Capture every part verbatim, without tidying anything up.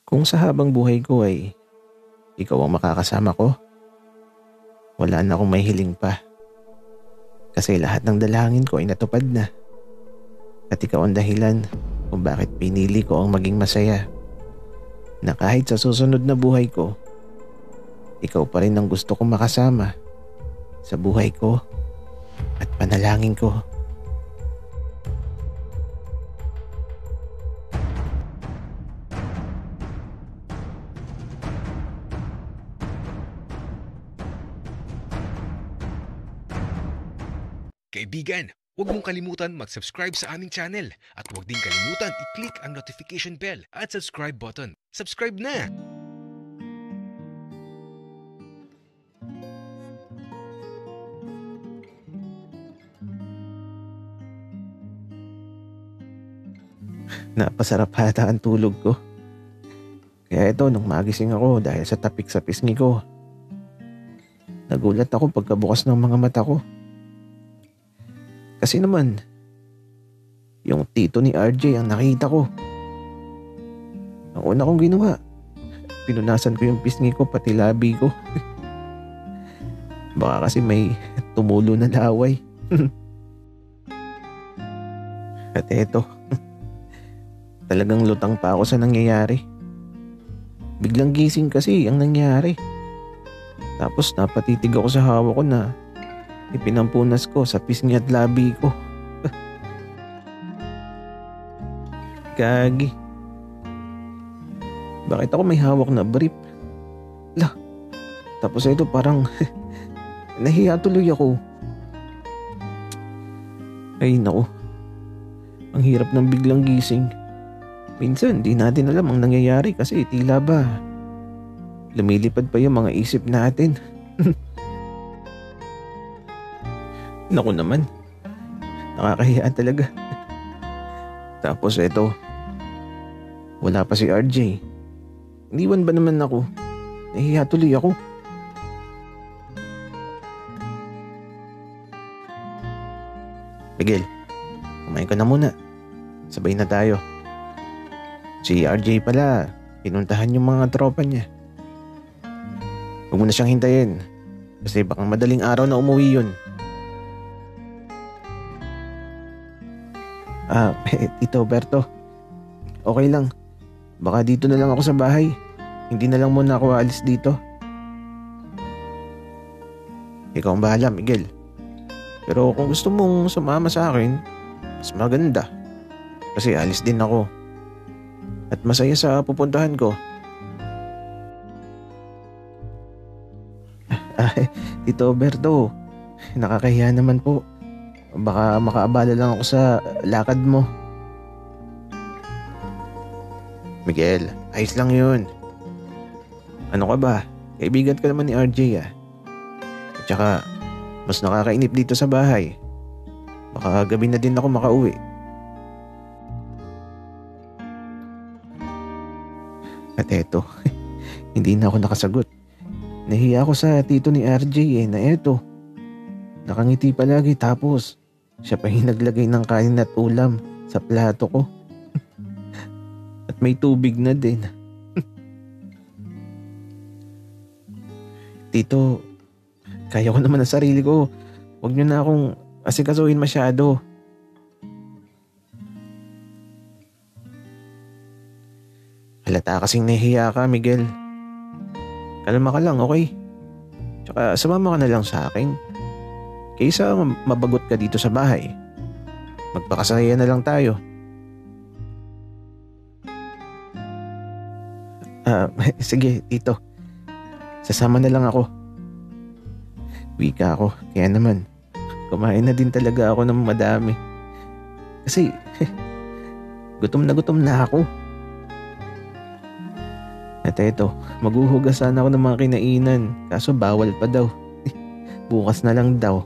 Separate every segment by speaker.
Speaker 1: Kung sa habang buhay ko ay ikaw ang makakasama ko, wala na akong may hiling pa. Kasi lahat ng dalangin ko ay natupad na. At ikaw ang dahilan kung bakit pinili ko ang maging masaya. Na kahit sa susunod na buhay ko, ikaw pa rin ang gusto kong makasama sa buhay ko at panalangin ko.
Speaker 2: Kaibigan, huwag mong kalimutan mag-subscribe sa aming channel at huwag din kalimutan i-click ang notification bell at subscribe button. Subscribe na!
Speaker 1: Napasarap hata ang tulog ko. Kaya ito, nung magising ako dahil sa tapik sa pisngi ko, nagulat ako pagkabukas ng mga mata ko. Kasi naman, yung tito ni R J ang nakita ko. Ang una kong ginawa, pinunasan ko yung pisngi ko pati labi ko. Baka kasi may tumulo na laway. At eto, talagang lutang pa ako sa nangyayari. Biglang gising kasi ang nangyari. Tapos napatitig ako sa hawa ko na ipinampunas ko sa pisngi at labi ko. Gagi. Bakit ako may hawak na brief? Lah, tapos ito parang nahiya tuloy ako. Ay naku, ang hirap ng biglang gising. Minsan di natin alam ang nangyayari kasi tila ba lumilipad pa yung mga isip natin. Naku naman, nakakahiya talaga. Tapos eto, wala pa si R J. Iniwan ba naman ako? Nahiya tuloy ako. Miguel, kumain ka na muna. Sabay na tayo. Si R J pala, pinuntahan yung mga tropa niya. Huwag mo na siyang hintayin. Kasi baka madaling araw na umuwi yun. Ah, eh, Tito Berto. Okay lang. Baka dito na lang ako sa bahay. Hindi na lang muna ako aalis dito. Ikaw ang bahala, Miguel. Pero kung gusto mong sumama sa akin, mas maganda. Kasi alis din ako. At masaya sa pupuntahan ko. Ay, Tito Berto, nakakahiya naman po. Baka makaabala lang ako sa lakad mo. Miguel, ayos lang yun. Ano ka ba? Kaibigan ka naman ni R J ah. At saka, mas nakakainip dito sa bahay. Baka gabi na din ako makauwi. At eto, hindi na ako nakasagot. Nahiya ako sa tito ni R J eh na eto. Nakangiti palagi tapos siya pa yung naglagay ng kanin at ulam sa plato ko. At may tubig na din. Tito, kaya ko naman ang sarili ko. Huwag niyo na akong asikasuhin masyado. Halata kasing nahihiya ka, Miguel. Kalma ka lang, okay? Tsaka sumama ka na lang sa akin. Kaysa mabagot ka dito sa bahay. Magpakasaya na lang tayo. Ah, sige, tito. Sasama na lang ako. Wika ako, kaya naman kumain na din talaga ako ng madami. Kasi gutom na gutom na ako. At eto, maghuhugas sana ako ng mga kinainan. Kaso bawal pa daw. Bukas na lang daw.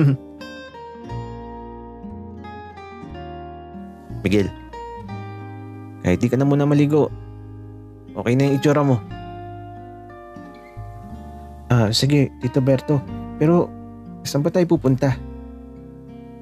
Speaker 1: Miguel, kahit di ka na muna maligo, okay na yung itsura mo. Ah, sige, Tito Berto. Pero, saan ba tayo pupunta?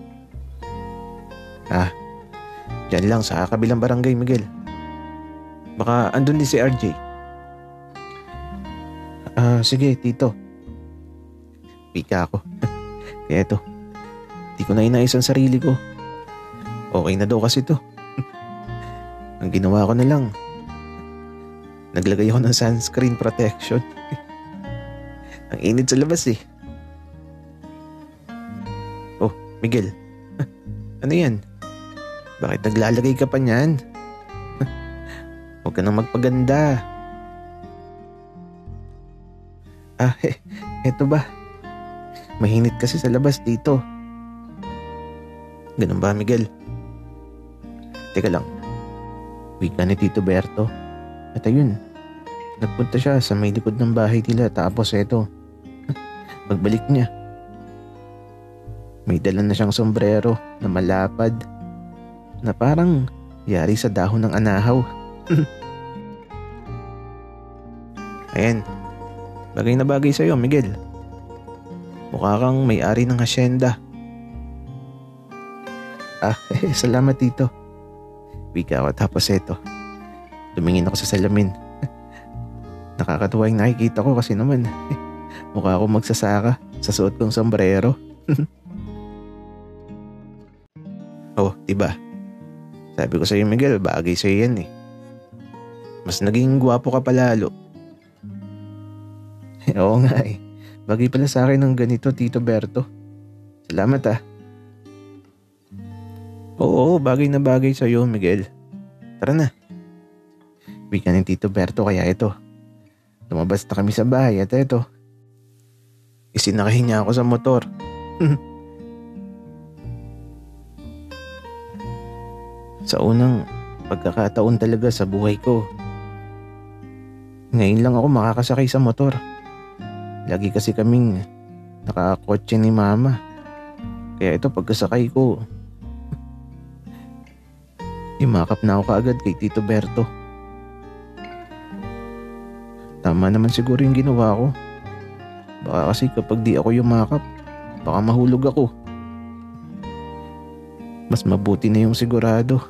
Speaker 1: Ah, dyan lang sa kabilang barangay, Miguel. Baka andun din si R J. Ah, sige, tito. Pika ako. Kaya ito, di ko na inayos ang sarili ko. Okay na daw kasi to. Ang ginawa ko na lang, naglagay ako ng sunscreen protection. Ang init sa labas eh. Oh, Miguel. Ano yan? Bakit naglalagay ka pa niyan? Huwag ka nang magpaganda. Ah, eh, eto ba? Mahinit kasi sa labas dito. Ganun ba, Miguel? Teka lang. Wika ni Tito Berto. At ayun, nagpunta siya sa may likod ng bahay nila tapos eto. Pagbalik niya, may dala na siyang sombrero na malapad na parang yari sa dahon ng anahaw. Ayan, bagay na bagay sa'yo, Miguel. Mukha kang may-ari ng hasyenda. Ah, eh, salamat tito. Wika ako tapos eto. Tumingin ako sa salamin. Nakakatuwa yung nakikita ko kasi naman mukha akong magsasaka sa suot kong sombrero. Oh, diba? Sabi ko sa'yo, Miguel, bagay sa'yo yan eh. Mas naging gwapo ka palalo. Oo nga eh. Bagay pala sa akin ng ganito, Tito Berto. Salamat ah. Oo, bagay na bagay sa'yo, Miguel. Tara na. Wika ni Tito Berto kaya ito. Lumabas na kami sa bahay at ito. Isinakahin niya ako sa motor. Sa unang pagkakataon talaga sa buhay ko, ngayon lang ako makakasakay sa motor. Lagi kasi kaming nakakotse ni mama. Kaya ito pagkasakay ko, imakap na ako kaagad kay Tito Berto. Tama naman siguro yung ginawa ko. Baka kasi kapag di ako yumakap, baka mahulog ako. Mas mabuti na yung sigurado.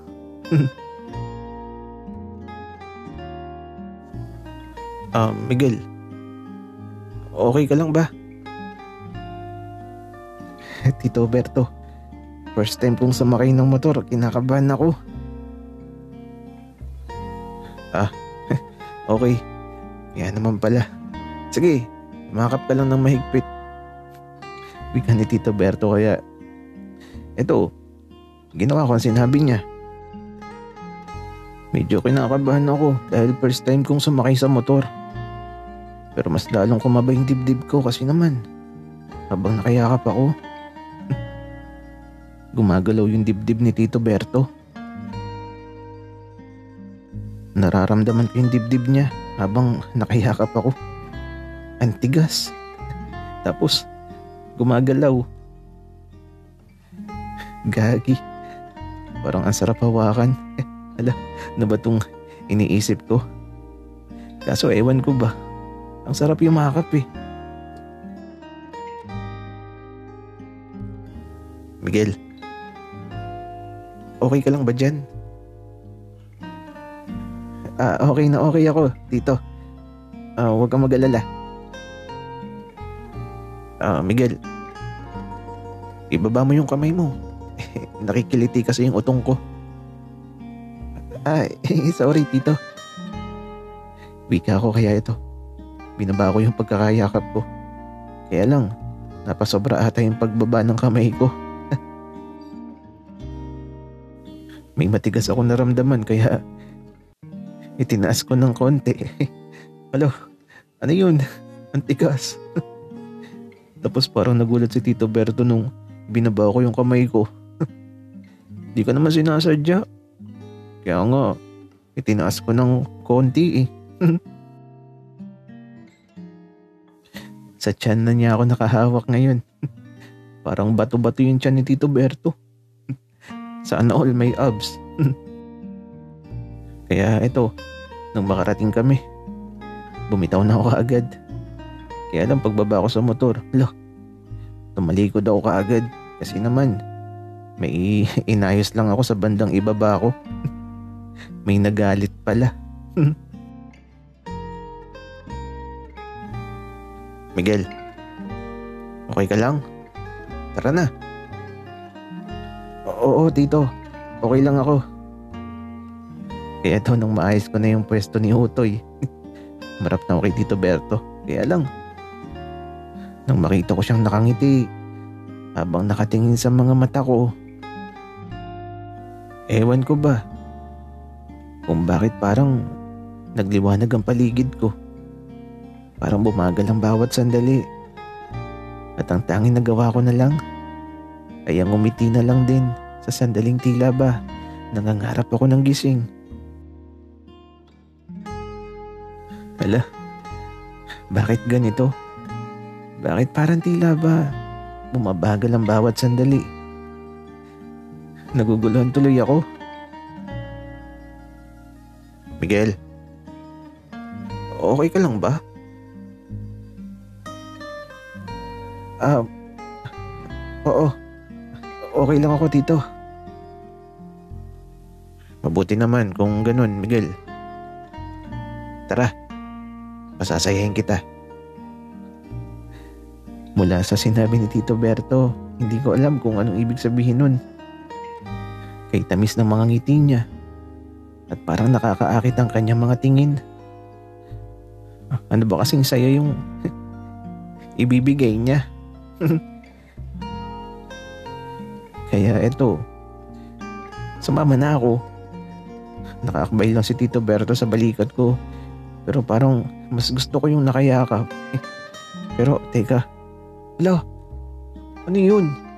Speaker 1: Ah, uh, Miguel, okay ka lang ba? Tito Berto, first time kong sumakay ng motor, kinakabahan ako. Ah, okay. Yan naman pala. Sige, makap ka lang ng mahigpit. Wika ni Tito Berto kaya eto, ginawa ko ang sinabi niya. Medyo kinakabahan ako dahil first time kong sumakay sa motor. Pero mas lalong kumaba yung dibdib ko kasi naman habang nakayakap ako, gumagalaw yung dibdib ni Tito Berto. Nararamdaman ko yung dibdib niya habang nakayakap ako. Ang tigas. Tapos gumagalaw. Gagi. Parang ang sarap hawakan. Ala, ano ba itong iniisip ko? Kaso ewan ko ba, ang sarap yumakap eh. Miguel, okay ka lang ba dyan? Ah, okay na okay ako, Tito. Ah, huwag kang mag-alala. Ah, Miguel, ibaba mo yung kamay mo. Nakikiliti kasi yung utong ko. Ay, sorry Tito. Wika ako kaya ito. Binaba ko yung pagkakayakap ko. Kaya lang, napasobra ata yung pagbaba ng kamay ko. May matigas ako naramdaman kaya itinaas ko ng konti. Alo, ano yun? Ang tigas. Tapos parang nagulat si Tito Berto nung binaba ko yung kamay ko. Di ka naman sinasadya. Kaya nga, itinaas ko ng konti eh. Sa tiyan na niya ako nakahawak ngayon. Parang bato-bato yung tiyan ni Tito Berto. Sana all may abs. Kaya eto, nung makarating kami, bumitaw na ako kaagad. Kaya lang pagbaba ko sa motor, lo, tumalikod ako kaagad. Kasi naman, may inayos lang ako sa bandang ibaba ko. May nagalit pala. Miguel, okay ka lang? Tara na. Oo, tito. Okay lang ako. Kaya ito nung maayos ko na yung pwesto ni Utoy. Marap na ako kay Tito Berto. Kaya lang, nang makita ko siyang nakangiti habang nakatingin sa mga mata ko, ewan ko ba kung bakit parang nagliwanag ang paligid ko. Parang bumagal ang bawat sandali. At ang tanging nagawa ko na lang ay ang umiti na lang din sa sandaling tila ba nangangarap ako ng gising. Hala, bakit ganito? Bakit parang tila ba bumabagal ang bawat sandali? Naguguluhan tuloy ako. Miguel, okay ka lang ba? Ah, oo. Okay lang ako, tito. Mabuti naman kung ganun, Miguel. Tara, pasasayahin kita. Mula sa sinabi ni Tito Berto, hindi ko alam kung anong ibig sabihin nun. Kay tamis ng mga ngiti niya at parang nakakaakit ang kanyang mga tingin. Ano ba kasing saya yung ibibigay niya? Kaya eto, sumama na ako. Nakakabay lang si Tito Berto sa balikat ko. Pero parang mas gusto ko yung nakayakap. Pero teka, ala, ano yun?